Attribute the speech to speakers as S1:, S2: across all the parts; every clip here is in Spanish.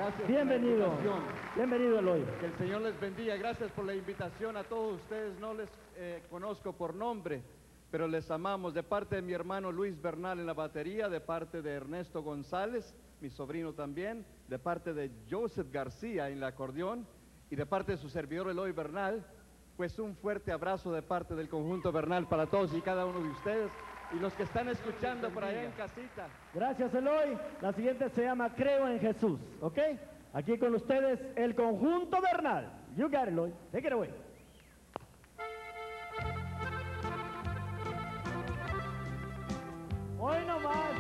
S1: Gracias
S2: Bienvenido.
S1: por la invitación.
S2: Bienvenido, Eloy.
S1: Que el Señor les bendiga. Gracias por la invitación a todos ustedes. No les conozco por nombre, pero les amamos. De parte de mi hermano Luis Bernal en la batería, de parte de Ernesto González, mi sobrino también, de parte de Joseph García en el acordeón y de parte de su servidor Eloy Bernal, pues un fuerte abrazo de parte del conjunto Bernal para todos y cada uno de ustedes y los que están escuchando por allá en casita.
S2: Gracias, Eloy. La siguiente se llama Creo en Jesús, ¿ok? Aquí con ustedes el conjunto Bernal. You got it, Eloy. Take it away. Hoy nomás.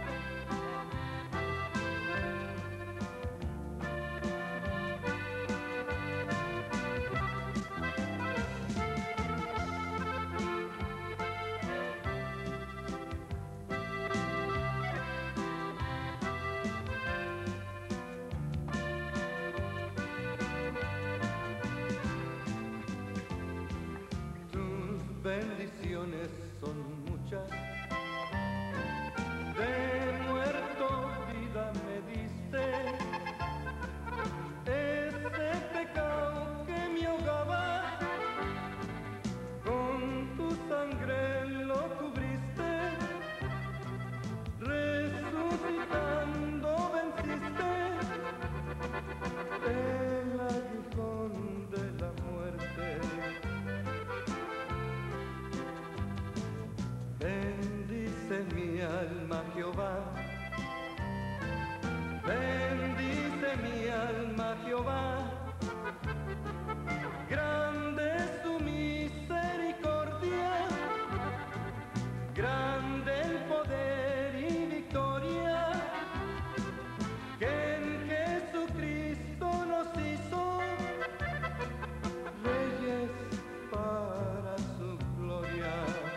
S3: Bendiciones son muchas, de muerto vida me diste, ese pecado que me ahogaba, con tu sangre lo cubriste, resucitando venciste, el aguijón de la muerte. Bendice mi alma, Jehová. Bendice mi alma, Jehová. Grande es tu misericordia, grande el poder y victoria que en Jesucristo nos hizo reyes para su gloria.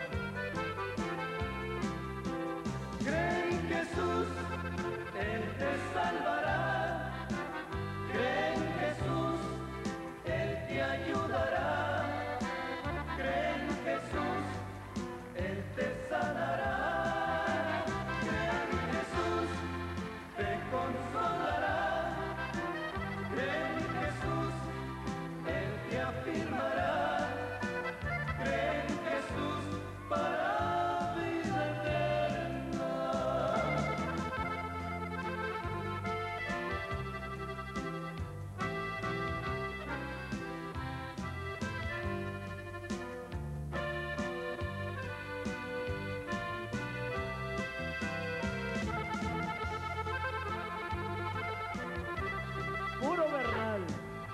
S3: Jesús, Él te salvará. Cree en Jesús, Él te ayudará. Cree en Jesús, Él te sanará. Cree en Jesús, te consolará. Cree en Jesús, Él te afirmará. Cree en Jesús para
S2: Puro Bernal.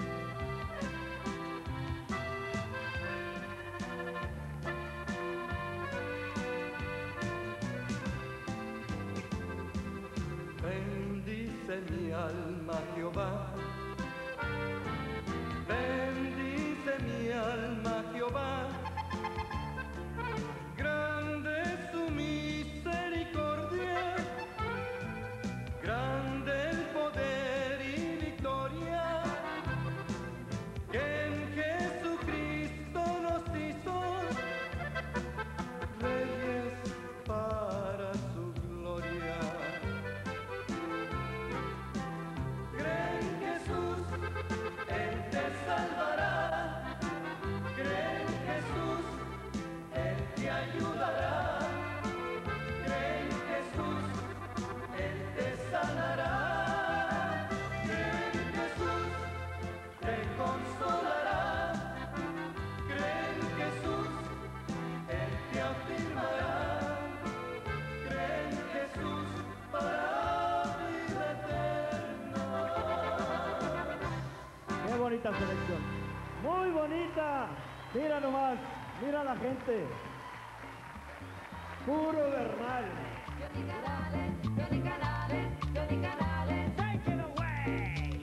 S3: bendice mi alma, Jehová. Bendice mi alma, Jehová. Grande es su misericordia, grande el poder y victoria que en Jesucristo nos hizo reyes para su gloria. Cree en Jesús, Él te salvará. Cree en Jesús, Él te ayudará. Cree en Jesús, Él te sanará. Cree en Jesús, te consolará. Cree en Jesús, Él te afirmará. Cree en Jesús para vida eterna.
S2: Qué bonita selección. Muy bonita. Mira nomás. Mira la gente. Puro Bernal.
S4: Johnny Canales, take it away.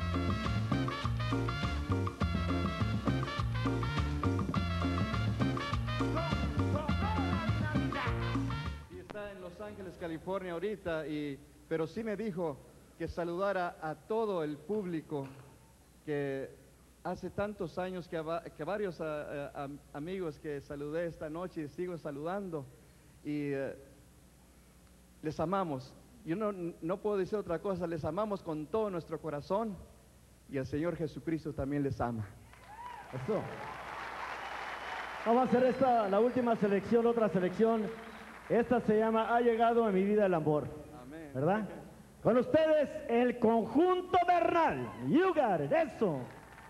S1: Y está en Los Ángeles, California ahorita, pero sí me dijo que saludara a todo el público que hace tantos años que varios amigos que saludé esta noche y sigo saludando y les amamos yo no puedo decir otra cosa, les amamos con todo nuestro corazón y el Señor Jesucristo también les ama.
S2: Eso. Vamos a hacer la última selección, otra selección. Esta se llama Ha llegado a mi vida el amor.
S1: Amén.
S2: ¿Verdad? Con ustedes, el conjunto Bernal. You got it, eso.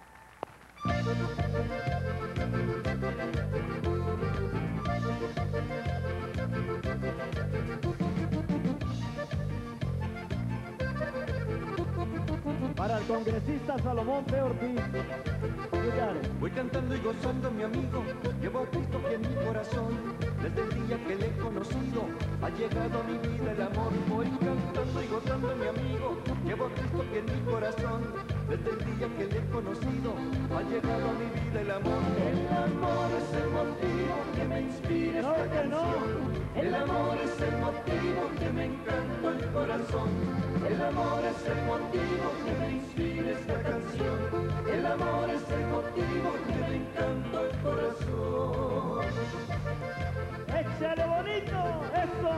S2: Para el congresista Salomón P. Ortiz. You got it.
S3: Voy cantando y gozando, mi amigo, llevo a Cristo que en mi corazón, desde el día que le he conocido, ha llegado a mi vida el amor. Voy cantando y gozando, mi amigo, llevo a Cristo que en mi corazón, desde el día que le he conocido, ha llegado a mi vida el amor. El amor es el motivo que me inspira esta canción. El amor es el motivo que me encanta el corazón. El amor es el motivo que me inspira esta canción. El amor es el motivo que me encanta el corazón.
S2: ¡Échale bonito! ¡Eso!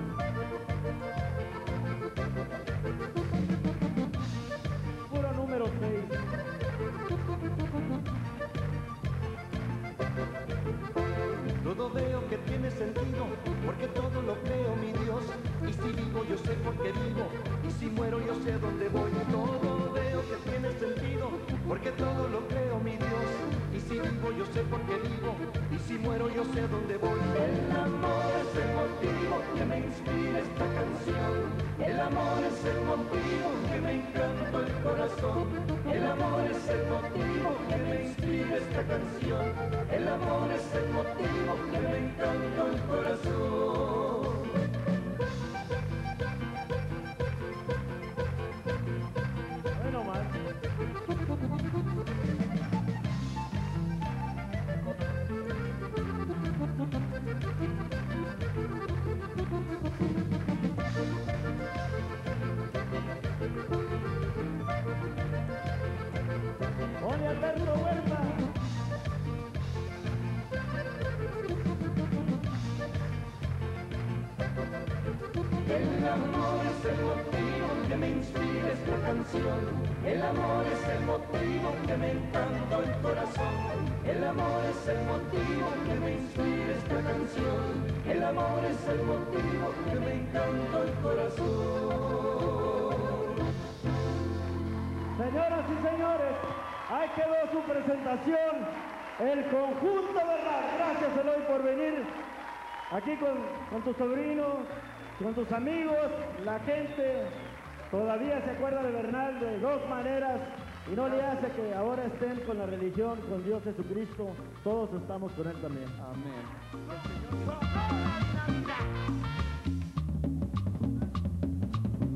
S2: Puro número 6.
S3: Todo veo que tiene sentido, porque todo lo creo, mi Dios. Y si vivo, yo sé por qué vivo. Y si muero, yo sé dónde voy. Todo veo que tiene sentido, porque todo lo creo, mi Dios. Y si vivo, yo sé por qué vivo. Y si muero, yo sé dónde voy. El amor es el motivo que me inspira esta canción. El amor es el motivo que me encanta el corazón. El amor es el motivo que me inspira esta canción. El amor es el motivo que me encanta el corazón.
S2: Bueno, más. Oye, Alberto Huerta.
S3: El amor es el motivo que me inspira esta canción. El amor es el motivo que me encanta el corazón. El amor es el motivo que me inspira esta canción. El amor es el motivo que me encanta el corazón.
S2: Señoras y señores, ahí quedó su presentación, el conjunto Bernal. Gracias, Eloy, por venir aquí con tu sobrino, con tus amigos. La gente todavía se acuerda de Bernal de dos maneras y no le hace que ahora estén con la religión, con Dios Jesucristo. Todos estamos con Él también.
S1: Amén.
S4: Navidad.